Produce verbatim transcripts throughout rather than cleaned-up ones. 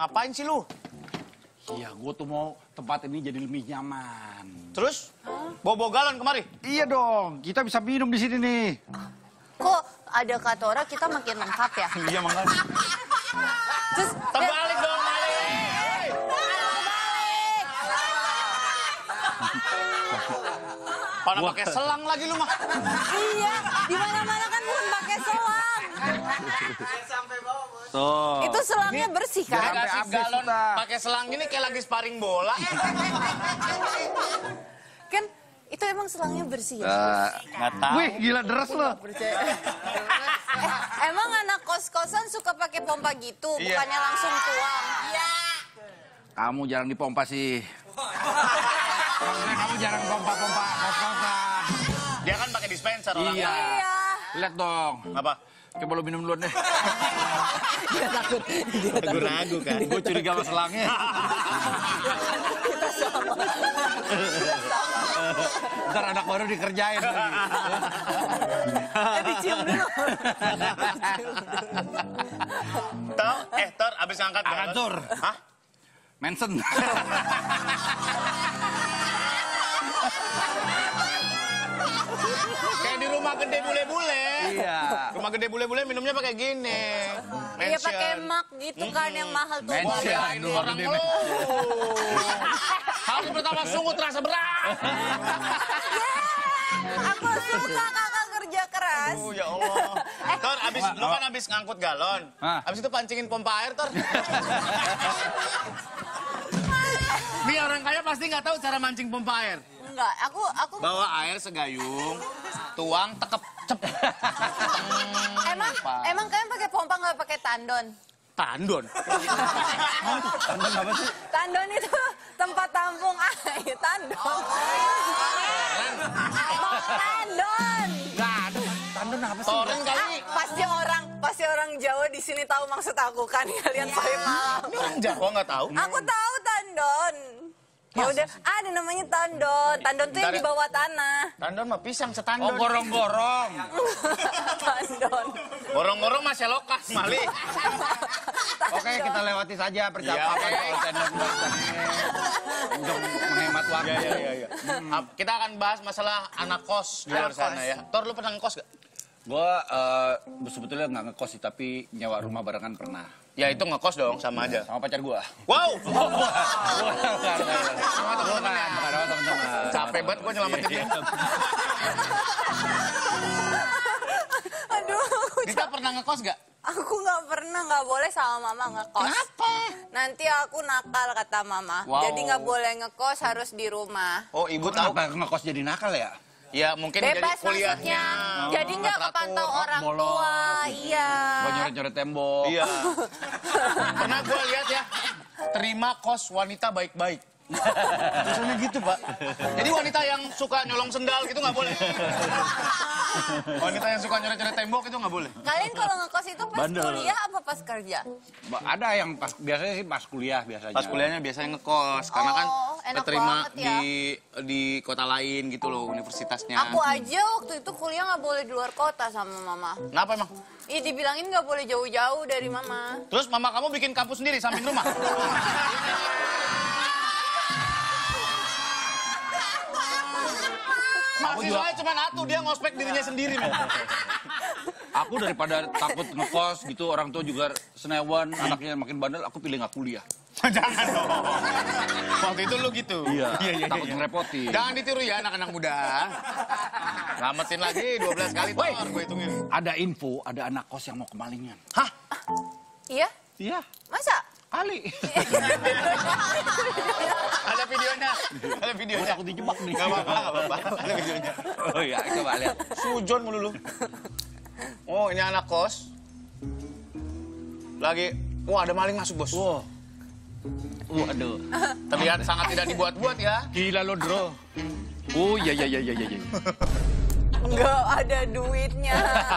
Apain sih lu? Iya, gue tuh mau tempat ini jadi lebih nyaman. Terus? Bawa-bawa galon kemari? Iya dong, kita bisa minum di sini nih. Kok ada Katora kita makin lengkap ya? Iya, makanya. Terus Terbalik dong, Mali! Pada pakai selang lagi lu mah. Iya, di mana-mana kan belum pakai selang. Tuh. Itu selangnya bersih kan? Kayak kasih habis galon kita. pakai selang gini kayak lagi sparring bola. Kan itu emang selangnya bersih ya? Uh, Nggak tahu. wih, gila deres lo. Percaya. Eh, emang anak kos-kosan suka pakai pompa gitu, Iya. bukannya langsung tuang? Iya. Kamu jarang dipompa sih. Kamu jarang pompa-pompa kos-kosan. Dia kan pakai dispenser orangnya. Iya. Iya. Lihat dong. Apa? Coba lu minum duluan deh. Dia takut. Dia Ragu-ragu kan. Gue curiga sama selangnya. Kita sama. Ntar anak baru dikerjain lagi. Eh, dicium dulu. Tahu? Eh, Tor, abis ngangkat galon. Angkat, Tor. Hah? Manson. Kayak di rumah gede bule-bule. Iya. Rumah gede bule-bule minumnya pakai gini. Iya pakai mak gitu kan yang mahal tuh. Mansion. Belain Rumah orang gede, lu. Hari pertama sungguh terasa berat. Aku suka kakak kerja keras. Oh, ya Allah. Tor, abis, lu kan abis ngangkut galon. Hah? Abis itu pancingin pompa air, Tor. Nih orang kaya pasti nggak tahu cara mancing pompa air. Enggak, aku aku Bawa air segayung, tuang, tekep, cep. emang emang kalian pakai pompa nggak pakai tandon? Tandon. Tandon apa sih? Tandon itu tempat tampung air, tandon. Tandon. Nggak ada. Tandon apa sih? Toren kali. Ah, pasti orang pasti orang Jawa di sini tahu maksud aku kan kalian paling malam. Ini orang Jawa nggak tahu. Aku tahu tandon. Ya udah, ada namanya tandon. Tandon tuh yang Bentar di ya. bawah tanah. Tandon mah pisang Oh, setandon. gorong-gorong. Tandon. Gorong-gorong masih lokas, Mali. Oke, kita lewati saja percakapan Iya, soal tandon untuk menghemat waktu. Iya, iya, iya. Hmm. Kita akan bahas masalah anak kos di luar sana ya. Tor, lu pernah ngekos gak? Gue uh, sebetulnya nggak ngekos sih, tapi nyewa rumah barengan pernah. Ya itu ngekos dong, sama aja. Sama pacar gue. Wow! Sama teman-teman. Sama teman-teman. Capek banget gue nyelamatin dia. Aduh. Dita pernah ngekos gak? Aku nggak pernah, nggak boleh sama mama ngekos. Kenapa? Nanti aku nakal kata mama. Wow. Jadi nggak boleh ngekos, harus di rumah. Oh, ibu tahu. Kenapa ngekos jadi nakal ya? Ya mungkin jadi Bebas kuliahnya. maksudnya. Jadi nggak teratur. kepantau orang bolos. tua. Iya. Gue nyoret-nyoret tembok. Iya. Pernah gue lihat ya, terima kos wanita baik-baik. Maksudnya gitu, Pak. Jadi wanita yang suka nyolong sendal gitu nggak boleh. Wanita yang suka nyoret-nyoret tembok itu nggak boleh. Kalian kalau ngekos itu pas Bandel. kuliah apa pas kerja? Ba- Ada yang pas biasanya sih pas kuliah biasanya. Pas kuliahnya biasanya ngekos, karena kan Oh, enak keterima banget ya. di di kota lain gitu loh, universitasnya. Aku aja waktu itu kuliah nggak boleh di luar kota sama mama. Kenapa emang? Ih, dibilangin nggak boleh jauh-jauh dari mama. Terus mama kamu bikin kampus sendiri samping rumah? Mahasiswanya cuma satu, dia ngospek dirinya sendiri. Men. Aku daripada takut ngekos gitu, orang tua juga senewan, anaknya makin bandel, aku pilih nggak kuliah. Jangan dong. Waktu itu lu gitu. Iya, iya, iya. takut iya. ngerepotin. Jangan ditiru ya anak-anak muda. Selamatin lagi dua belas kali Woi. tor, gue hitungin. Ada info, ada anak kos yang mau kemalingan. Hah? Iya? Iya, Masa? kali. Ada videonya. Ada Gue videonya. takut dijebak nih. Gak apa-apa, gak apa-apa. Ada videonya. Oh iya, coba lihat. Sujon mulu lu. Oh, ini anak kos. Lagi, wah ada maling masuk, Bos. Wow. Waduh. Terlihat sangat tidak dibuat-buat ya. Gila lo, Dro. Oh iya iya iya iya iya. Nggak ada duitnya.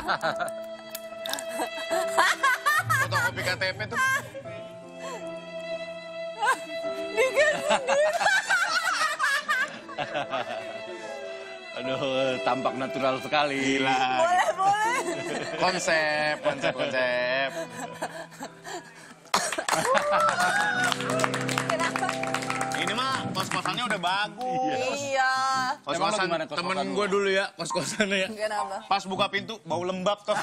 Fotokopi K T P tuh. Bikin sendiri. Aduh, tampak natural sekali. Gila. Boleh, boleh. Konsep, konsep, konsep. Kenapa? Ini mah kos-kosannya udah bagus. Iya. Kos-kosan Emang lu gimana kos-kosan temen lu? gue dulu ya, kos-kosannya ya. Kenapa? Pas buka pintu, bau lembab tuh.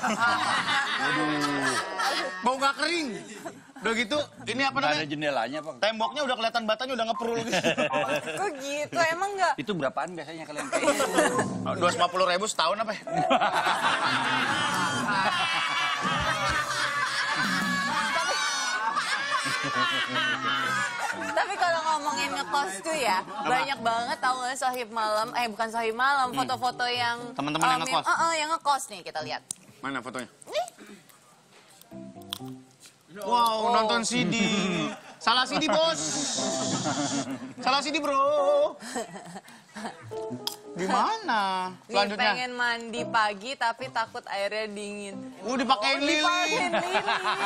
Bau nggak kering. Udah gitu, ini apa Nggak ada namanya? jendelanya, Pak. Temboknya udah kelihatan batanya udah ngeprul gitu. Kok gitu? Emang nggak? Itu berapaan biasanya kalian kayak gitu? dua ratus lima puluh ribu setahun apa ya? Tapi kalau ngomongin ngekos tuh ya, banyak banget tau gak sahib malam, eh bukan sahib malam, foto-foto yang... Teman-teman yang um, ngekos? Uh, uh, yang ngekos nih, kita lihat. Mana fotonya? Nih. Wow, nonton C D. Salah C D, bos. Salah C D, bro. Gimana? Nih Selanjutnya. pengen mandi pagi tapi takut airnya dingin. Uh, dipakein lilin. Dipakein lilin.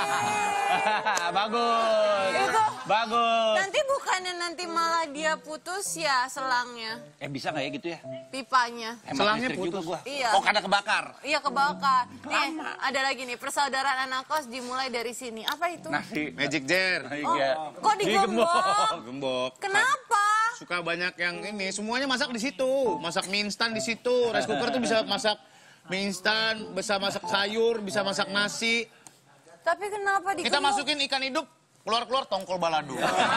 Bagus. Itu. Bagus. Nanti bukannya nanti malah dia putus ya selangnya, Eh bisa nggak ya gitu ya? pipanya. Hemat Selangnya listrik juga putus. gua. Iya. Oh karena kebakar. Iya kebakar. Nih ada lagi nih, persaudaraan anak kos dimulai dari sini. Apa itu? Nasi. Magic jar. Iya. Kok digembok? Gembok. Kenapa? Suka banyak yang ini, semuanya masak di situ. Masak mie instan di situ. Rice cooker tuh bisa masak mie instan, bisa masak sayur, bisa masak nasi. Tapi kenapa digembok? Kita masukin ikan hidup, keluar-keluar tongkol balado.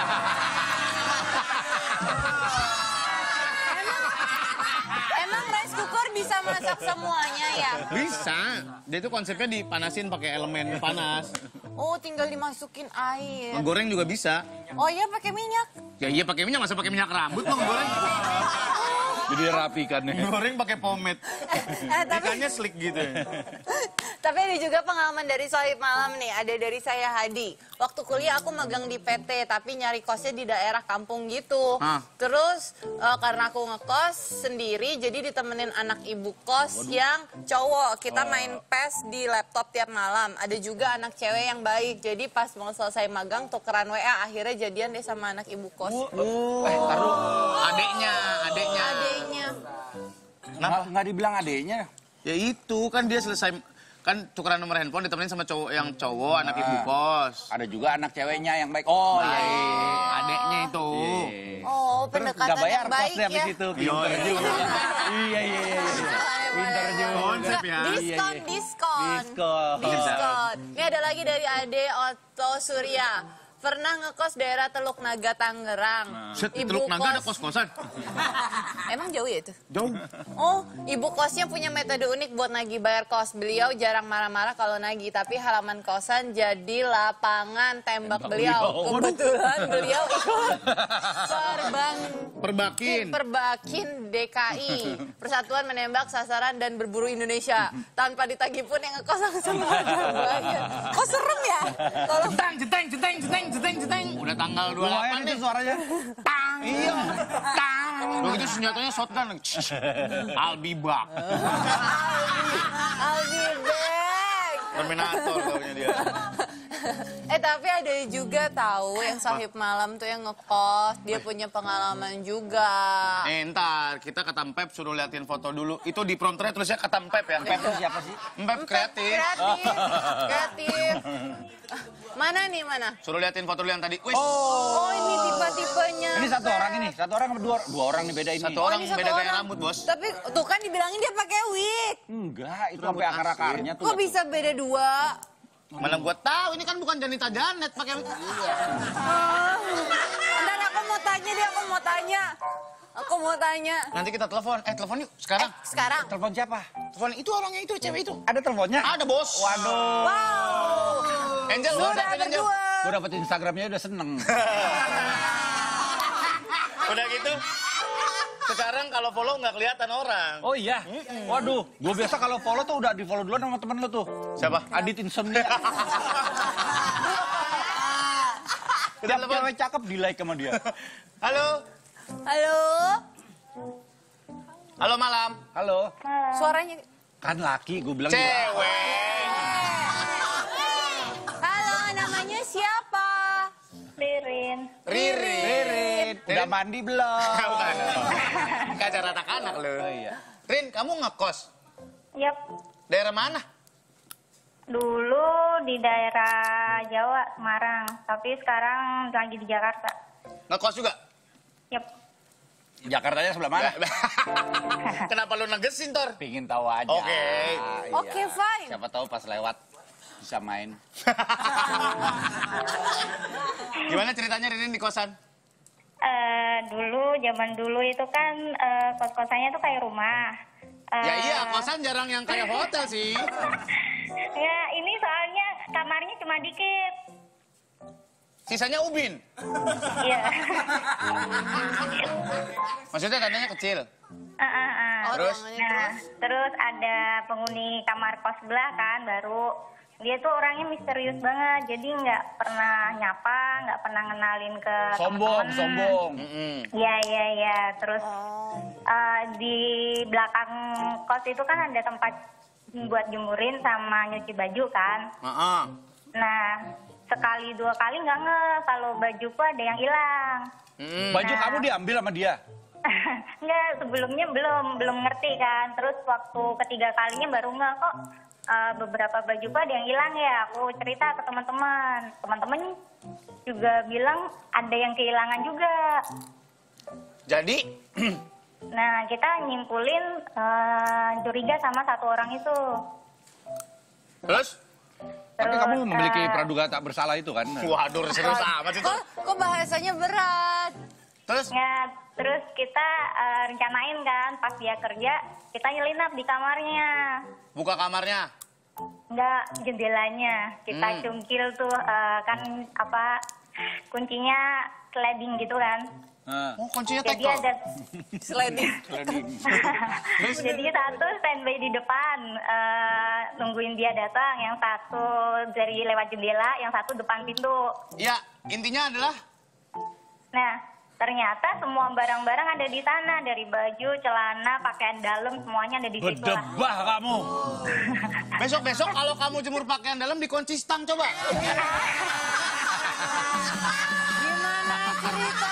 Emang rice cooker bisa masak semuanya ya? Bisa. Dia itu konsepnya dipanasin pakai elemen panas. Oh, tinggal dimasukin air. Goreng juga bisa. Oh iya, pakai minyak. Ya iya pakai minyak, masa pakai minyak rambut mau goreng. Jadi rapi ikannya. Goreng pakai pomade. Eh, tapi, Ikannya slick gitu. tapi ada juga pengalaman dari Sohib Malam nih. Ada dari saya Hadi. Waktu kuliah aku magang di P T, tapi nyari kosnya di daerah kampung gitu. Hah. Terus eh, karena aku ngekos sendiri, jadi ditemenin anak ibu kos yang cowok. Kita main P E S di laptop tiap malam. Ada juga anak cewek yang baik. Jadi pas mau selesai magang, tukeran W A. Akhirnya jadian deh sama anak ibu kos. Oh. Eh, taruh. Adeknya, adeknya. Adeknya. Nggak, nggak dibilang adeknya. Ya itu, kan dia selesai, kan tukeran nomor handphone ditemenin sama cowok yang cowok, anak ibu kos. Ada juga anak ceweknya yang baik. Oh iya. iya. Adeknya itu. Iya. Oh, Terus pendekatan nggak bayar yang baik kosnya habis ya. itu. Pinter Iya. juga. Iya iya iya. Pinter juga. Konsep ya. Diskon, Iya, iya. diskon. Diskon. Diskon. Ini ada lagi dari Ade Otto Surya. Pernah ngekos daerah Teluk Naga, Tangerang. Set, Ibu Teluk Naga ada kos- kos-kosan. Emang jauh ya itu? Jauh. Oh, ibu kosnya punya metode unik buat nagih bayar kos. Beliau jarang marah-marah kalau nagih, tapi halaman kosan jadi lapangan tembak Tembak beliau. beliau. Kebetulan beliau ikut perbang Perbakin. Perbakin D K I, Persatuan Menembak Sasaran dan Berburu Indonesia. Tanpa ditagih pun yang ngekos langsung ada bayar. Kok serem ya? Kalau Jeteng, jeteng, jeteng, jeteng, jeteng, jeteng. Udah tanggal dua puluh delapan Lumayan nih. itu suaranya. Tang. Iya. Tang. Begitu senjatanya shotgun. I'll be back. I'll be back. Terminator taunya dia. Eh tapi ada juga tahu yang sahib malam tuh yang ngekos, dia punya pengalaman juga. Eh, ntar kita ke Tampep suruh liatin foto dulu. Itu di prompternya tulisnya ke Tampep ya. Pep itu siapa sih? Empep kreatif. Kreatif, kreatif. Mana nih mana? Suruh liatin foto dulu yang tadi. Wih, Oh ini tipe-tipenya. Ini satu orang ini, satu orang apa dua? Dua orang nih beda ini. satu Oh, orang ini satu beda gaya orang. rambut, bos. Tapi tuh kan dibilangin dia pakai wig. Enggak, itu Rambut sampai akar-akarnya tuh. Kok bisa beda dua? Mana gua tahu ini kan bukan Janita Janet pakai. Ah, Ntar aku mau tanya deh, aku mau tanya. Aku mau tanya. Nanti kita telepon. Eh, telepon yuk sekarang. Sekarang. Telepon siapa? Telepon itu orangnya itu, cewek itu. Ada teleponnya? Ada, bos. Waduh. Wow. Angel, lu Sudah siapin Angel. berdua. Gue dapet Instagramnya udah seneng. Udah gitu. Sekarang kalau follow nggak kelihatan orang. Oh iya? Waduh, gue biasa kalau follow tuh udah di follow duluan sama temen lu tuh. Siapa? Adit Insomnia. Kita Tiap telepon. cewek cakep di like sama dia. Halo. Halo. Halo malam. Halo. Suaranya. Kan laki, gue bilang juga. Cewek. Halo, namanya siapa? Ririn. Riri. Ririn, udah mandi belum? Bukan. Ke acara anak-anak lu. Oh iya. Rin, kamu ngekos. Yap. Daerah mana? Dulu di daerah Jawa, Semarang. Tapi sekarang lagi di Jakarta. Ngekos juga? Yep. Jakartanya sebelah mana? Kenapa lu negesin, Tor? Pingin tahu aja. Oke. Iya. Oke, fine. Siapa tahu pas lewat bisa main. Gimana ceritanya Ririn di kosan? Eh, dulu, zaman dulu itu kan eh, kos-kosannya tuh kayak rumah. Eh, Ya iya, kosan jarang yang kayak hotel sih. Ya, ini soalnya kamarnya cuma dikit. Sisanya ubin. Iya. Maksudnya tandanya kecil. Ah, ah, ah. Oh, Terus? ruangannya Nah, terus. terus ada penghuni kamar kos sebelah kan, baru. Dia tuh orangnya misterius banget, jadi nggak pernah nyapa, nggak pernah ngenalin ke Sombong, teman-teman. sombong. Mm-mm. Iya, iya, iya. Terus Oh. eh, di belakang kos itu kan ada tempat buat jemurin sama nyuci baju kan. Heeh. Nah, sekali dua kali nggak nge kalau bajuku ada yang hilang. Mm-mm. Baju kamu diambil sama dia? Enggak, sebelumnya belum belum ngerti kan. Terus waktu ketiga kalinya baru nge kok eh, beberapa bajuku ada yang hilang ya. Aku cerita ke teman-teman. Teman-teman juga bilang ada yang kehilangan juga. Jadi, Nah, kita nyimpulin eh, curiga sama satu orang itu. terus? Tapi Terus, kamu memiliki eh, praduga tak bersalah itu kan? Waduh, serius amat sih, Tor. Kok, kok bahasanya berat? Terus? Ya, terus kita eh, rencanain kan pas dia kerja, kita nyelinap di kamarnya. Buka kamarnya. Enggak, jendelanya. Kita Hmm. cungkil tuh eh, kan apa kuncinya sliding gitu kan. Nah, Oh, kuncinya Jadi tekor. ada Sliding. jadi satu standby di depan eh, nungguin dia datang, yang satu dari lewat jendela, yang satu depan pintu. Ya, intinya adalah Nah, ternyata semua barang-barang ada di sana, dari baju, celana, pakaian dalam semuanya ada di situ lah. berdebah kamu. besok-besok kalau kamu jemur pakaian dalam dikunci stang coba. Gimana ceritanya?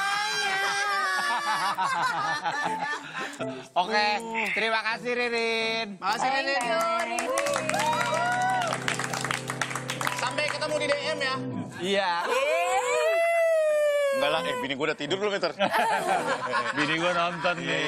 Oke, terima kasih Ririn. Makasih, Thank Ririn. you, Ririn. Sampai ketemu di D M ya. Iya. Enggak lah, eh bini gue udah tidur belum, Tor? Bini gue nonton nih.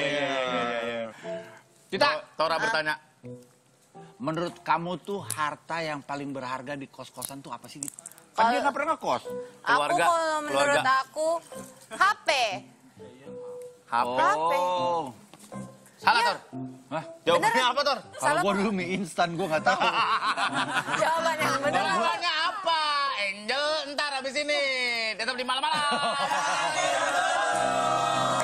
Kita, Tora bertanya. Menurut kamu tuh harta yang paling berharga di kos-kosan tuh apa sih gitu? Kan dia nggak pernah ngekos. Keluarga, Aku kalau menurut keluarga. aku H P. H P. Oh. Salah, Iya. Tor. Hah? Jawabannya apa, Tor? Kalau Salah, gua Pak. dulu mie instan gua nggak tahu. Jawaban yang benar apa? Jawabannya apa? Angel, ntar habis ini. Tetap di malam-malam.